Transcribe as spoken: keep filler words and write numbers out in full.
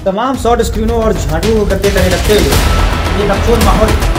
तमाम शॉर्ट स्क्रीनों और झाड़ू गद्दे करे रखते हुए ये बकचोद माहौल